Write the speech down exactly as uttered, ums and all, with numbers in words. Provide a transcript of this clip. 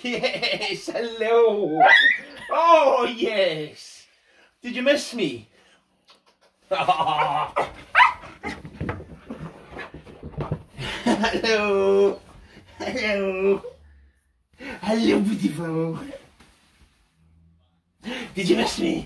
Yes, hello. Oh, yes. Did you miss me? Oh. Hello. Hello. Hello, beautiful. Did you miss me?